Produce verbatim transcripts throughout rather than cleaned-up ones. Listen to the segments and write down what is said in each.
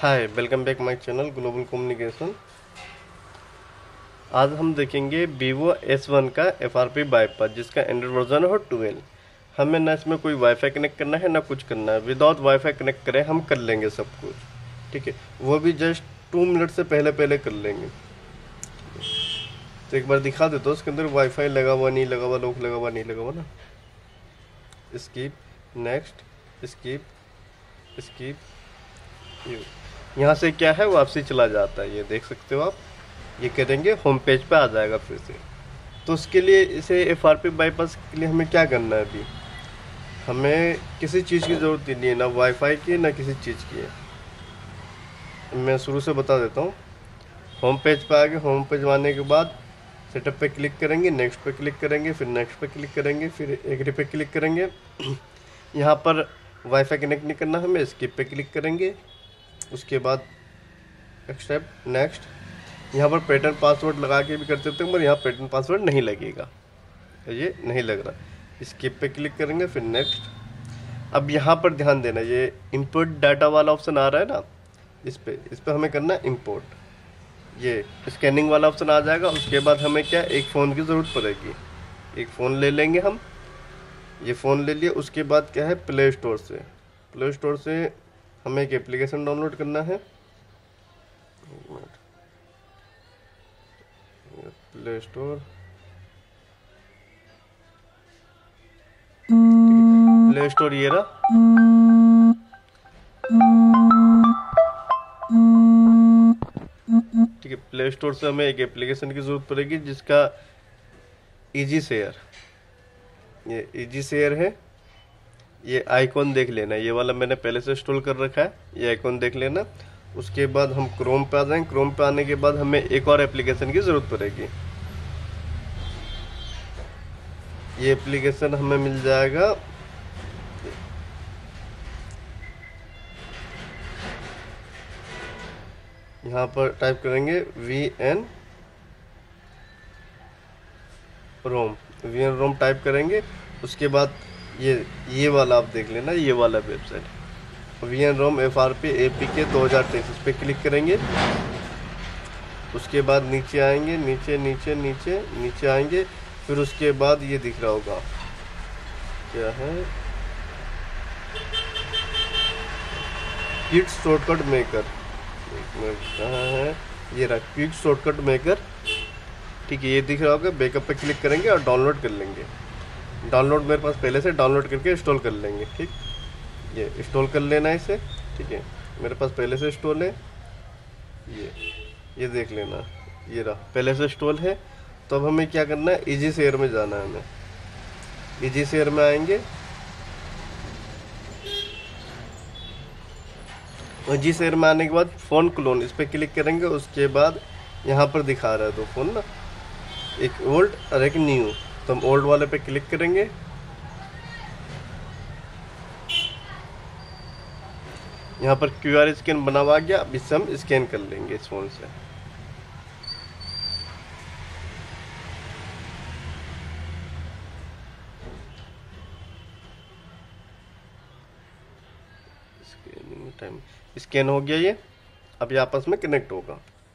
Hi, welcome back my channel global communication. आज हम देखेंगे वीवो एस वन का एफ आर पी बाईपास, जिसका एंड्रॉइड वर्जन है ट्वेल्व। हमें ना इसमें कोई वाईफाई कनेक्ट करना है ना कुछ करना है। विदाउट वाईफाई कनेक्ट करें हम कर लेंगे सब कुछ, ठीक है। वो भी जस्ट टू मिनट से पहले पहले कर लेंगे। तो एक बार दिखा देता हूँ उसके अंदर वाईफाई लगा हुआ नहीं लगा हुआ, लोग लगा हुआ नहीं लगा हुआ ना। Skip, next, skip, skip. यहाँ से क्या है वापसी चला जाता है, ये देख सकते हो आप। ये करेंगे होम पेज पे आ जाएगा फिर से। तो उसके लिए इसे एफ आर पी बाईपास के लिए हमें क्या करना है? अभी हमें किसी चीज़ की ज़रूरत ही नहीं है, ना वाईफाई की ना किसी चीज़ की है। मैं शुरू से बता देता हूँ। होम पेज पे आ गए। होम पेज में आने के बाद सेटअप पे क्लिक करेंगे, नेक्स्ट पे क्लिक करेंगे, फिर नेक्स्ट पे क्लिक करेंगे, फिर एग्री पे क्लिक करेंगे। यहाँ पर वाईफाई कनेक्ट नहीं करना हमें, स्किप पे क्लिक करेंगे। उसके बाद एक्सेप्ट, नेक्स्ट। यहाँ पर पैटर्न पासवर्ड लगा के भी कर सकते हैं, मगर यहाँ पैटर्न पासवर्ड नहीं लगेगा, ये नहीं लग रहा। स्किप पे क्लिक करेंगे, फिर नेक्स्ट। अब यहाँ पर ध्यान देना, ये इंपोर्ट डाटा वाला ऑप्शन आ रहा है ना, इस पे इस पे हमें करना है इंपोर्ट। ये स्कैनिंग वाला ऑप्शन आ जाएगा। उसके बाद हमें क्या, एक फ़ोन की ज़रूरत पड़ेगी। एक फ़ोन ले लेंगे हम। ये फ़ोन ले लिया। उसके बाद क्या है, प्ले स्टोर से प्ले स्टोर से हमें एक एप्लीकेशन डाउनलोड करना है। प्ले स्टोर, प्ले स्टोर ये रहा। ठीक है, प्ले स्टोर से हमें एक एप्लीकेशन की जरूरत पड़ेगी जिसका इजी शेयर, ये इजी शेयर है। ये आइकॉन देख लेना, ये वाला मैंने पहले से इंस्टॉल कर रखा है, ये आइकॉन देख लेना। उसके बाद हम क्रोम पे आ जाएंगे। क्रोम पे आने के बाद हमें एक और एप्लीकेशन की जरूरत पड़ेगी। ये एप्लीकेशन हमें मिल जाएगा, यहाँ पर टाइप करेंगे V N ROM. V N ROM type करेंगे। उसके बाद ये ये वाला आप देख लेना, ये वाला website V N ROM F R P A P K दो हज़ार तेईस, इस पर क्लिक करेंगे। उसके बाद नीचे आएंगे, नीचे नीचे नीचे नीचे आएंगे। फिर उसके बाद ये दिख रहा होगा, क्या है, क्विक शॉर्टकट मेकर। एक मिनट, कहाँ है, ये रहा क्विक शॉर्टकट मेकर। ठीक है, ये दिख रहा होगा। बैकअप पे क्लिक करेंगे और डाउनलोड कर लेंगे। डाउनलोड मेरे पास पहले से डाउनलोड करके इंस्टॉल कर लेंगे। ठीक, ये इंस्टॉल कर लेना है इसे। ठीक है, मेरे पास पहले से इंस्टॉल है। ये ये देख लेना, ये रहा पहले से इंस्टॉल है। तो अब हमें क्या करना है, इजी शेयर में जाना है। हमें इजी शेयर में आएंगे। इजी शेयर में आने के बाद फ़ोन क्लोन, इस पर क्लिक करेंगे। उसके बाद यहाँ पर दिखा रहा है दो फ़ोन ना, एक ओल्ड और एक न्यू। तो हम ओल्ड वाले पे क्लिक करेंगे। यहाँ पर क्यू आर स्कैन बना हुआ आ गया। अब इससे हम स्कैन कर लेंगे इस फ़ोन से। स्कैनिंग टाइम, स्कैन हो गया ये। अब ये आपस में कनेक्ट होगा।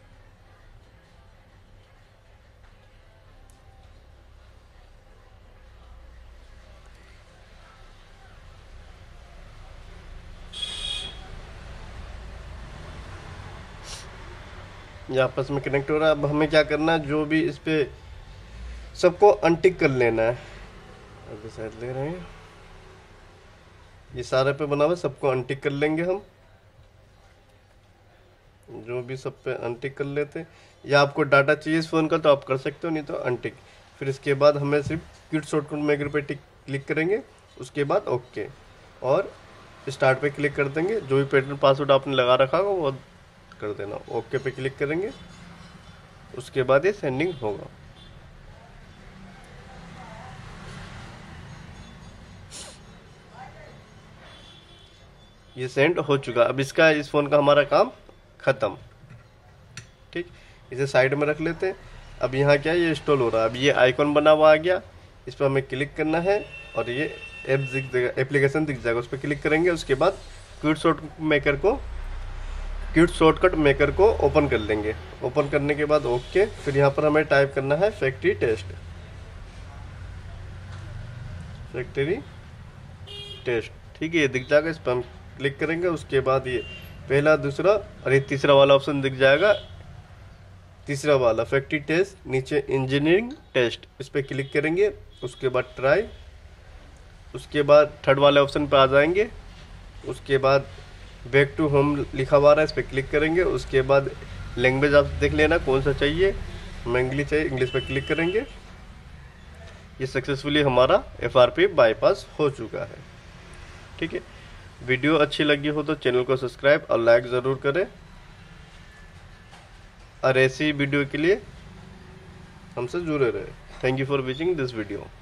ये आपस में कनेक्ट हो रहा है। अब हमें क्या करना है, जो भी इस पे सबको अनटिक कर लेना है। अभी शायद ले रहे हैं, ये सारे पे बना हुआ है, सबको अनटिक कर लेंगे हम। जो भी सब पे अनटिक कर लेते हैं। या आपको डाटा चाहिए इस फ़ोन का तो आप कर सकते हो, नहीं तो अनटिक। फिर इसके बाद हमें सिर्फ क्विक शॉर्टकट मेकर पे टिक क्लिक करेंगे। उसके बाद ओके और स्टार्ट पे क्लिक कर देंगे। जो भी पैटर्न पासवर्ड आपने लगा रखा होगा वो कर देना। ओके पे क्लिक करेंगे। उसके बाद ये सेंडिंग होगा। ये सेंड हो चुका। अब इसका, इस फ़ोन का हमारा काम ख़त्म। ठीक, इसे साइड में रख लेते हैं। अब यहाँ क्या है, ये इंस्टॉल हो रहा है। अब ये आइकॉन बना हुआ आ गया, इस पर हमें क्लिक करना है और ये ऐप दिख जाएगा, एप्लीकेशन दिख जाएगा। उस पर क्लिक करेंगे। उसके बाद क्विक शॉर्टकट मेकर को क्विक शॉर्टकट मेकर को ओपन कर लेंगे। ओपन करने के बाद ओके, फिर यहाँ पर हमें टाइप करना है फैक्ट्री टेस्ट, फैक्ट्री टेस्ट। ठीक है, ये दिख जाएगा, इस पर हम क्लिक करेंगे। उसके बाद ये पहला, दूसरा और ये तीसरा वाला ऑप्शन दिख जाएगा, तीसरा वाला फैक्ट्री टेस्ट, नीचे इंजीनियरिंग टेस्ट, इस पर क्लिक करेंगे। उसके बाद ट्राई, उसके बाद थर्ड वाले ऑप्शन पर आ जाएंगे। उसके बाद बैक टू होम लिखा हुआ है, इस पर क्लिक करेंगे। उसके बाद लैंग्वेज आप देख लेना कौन सा चाहिए, हमें इंग्लिश चाहिए, इंग्लिश पर क्लिक करेंगे। ये सक्सेसफुली हमारा एफ आर पी बाईपास हो चुका है। ठीक है, वीडियो अच्छी लगी हो तो चैनल को सब्सक्राइब और लाइक ज़रूर करें, और ऐसी वीडियो के लिए हमसे जुड़े रहे। Thank you for watching this video.